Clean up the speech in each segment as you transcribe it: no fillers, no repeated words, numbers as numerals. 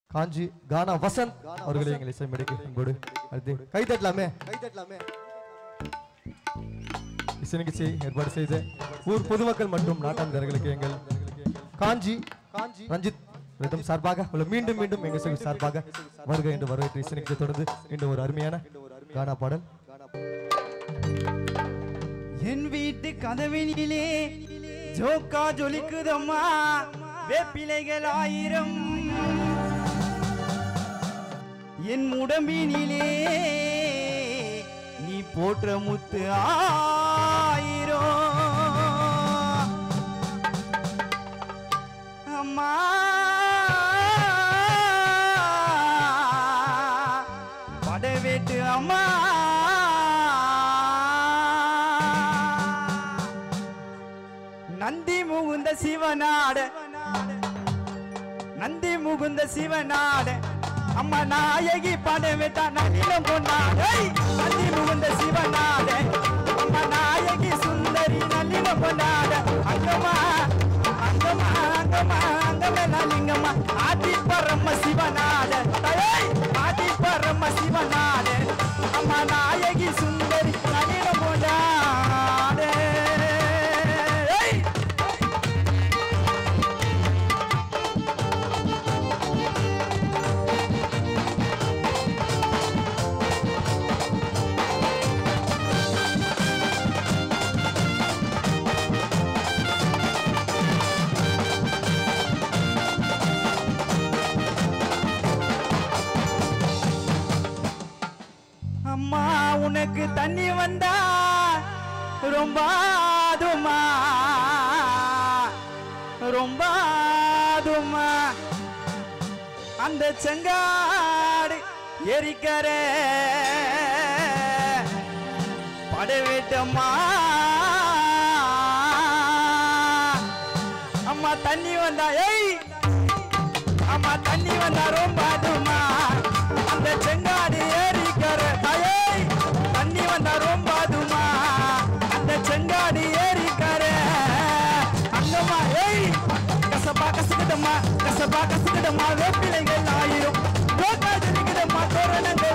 காஞ்சி கானா வசந்த் அவர்களை எங்களை இசைமடைக்கு அன்போடு அடுத்து கை தட்டலாமே இசை நிகழ்ச்சி ஏற்பாடு செய்த ஊர் பொதுமக்கள் மற்றும் நாட்டாளர்களுக்கு எங்கள் காஞ்சி ரஞ்சித் ரிதம் சார்பாக மீண்டும் மீண்டும் எங்கள் சார்பாக வருக என்று வரவேற்று இசை நிகழ்ச்சியை தொடர்ந்து மீண்டும் ஒரு அருமையான கானா பாடல். என் வீட்டு கதவினிலே ஜோக்கா ஜொலிக்குதம்மா வேப்பிலைகள் 1000 என் உடம்பினிலே நீ போற்ற முத்து 1000 அம்மா படவேட்டு அம்மா நந்தி முகுந்த சிவநாட அம்மா நாயகி படவேட்டா நலினம் கொண்டாட நந்தி முகுந்த சிவநாட அம்மா நாயகி சுந்தரி நலினம் கொண்டாட அங்கமா அங்கமா அங்கமா அங்கமே நலிங்கம்மா ஆதி பரம சிவநாட ஆதி பரம சிவநாட அம்மா நாயகி சுந்தரி நலினம் கொண்டாட அம்மா உனக்கு தண்ணி வந்தா ரொம்பாதுமா அந்த செங்காடு எரிக்கர படவேட்டம்மா அம்மா தண்ணி வந்தா அம்மா தண்ணி வந்தா ரொம்பாதுமா அந்த செங்காடு ஏரிக்கர தண்ணி வந்தா ரொம்பாதுமா அந்த செங்காடு ஏரிக்கர அங்கம்மா கசப்பா கசுக்கிட்டம்மா வேப்பிலைகள் 1000 ஜோக்கா ஜொலிக்குதம்மா தோரணங்கள்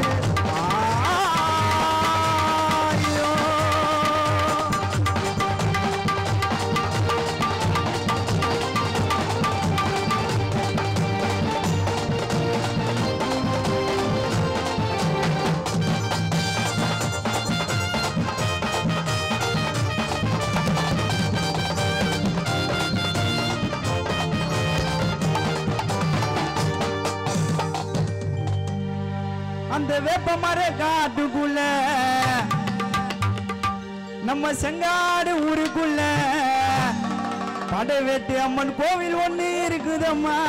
1000 அந்த வேப்பமர காட்டுக்குள்ள நம்ம செங்காடு ஊருக்குள்ள படவேட்டு அம்மன் கோவில் ஒண்ணு இருக்குதம்மா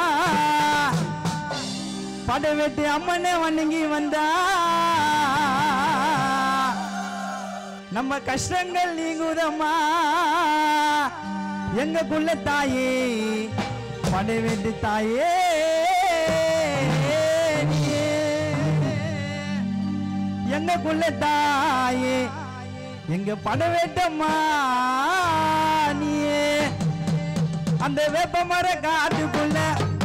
படவேட்டு அம்மனை வணங்கி வந்தா நம்ம கஷ்டங்கள் நீங்குதம்மா எங்கக்குள்ள தாயே படவேட்டு தாயே எங்கக்குள்ள தாயே எங்க படவேட்டம்மா நீயே அந்த வேப்பமர காட்டுக்குள்ள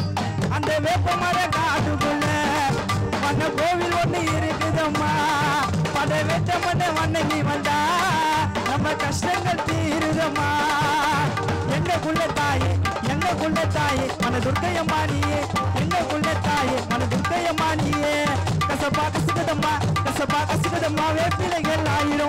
வண்ண கோவில் ஒண்ணு இருக்குதம்மா படவேட்டம்மனை வணங்கி வந்தா நம்ம கஷ்டங்கள் தீருதம்மா எங்கக்குள்ள தாயே மன துர்க்கையம்மா நீயே எங்கக்குள்ள தாயே மன துர்க்கையம்மா நீயே கசப்பா கசுக்குதம்மா வேப்பிலைகள் 1000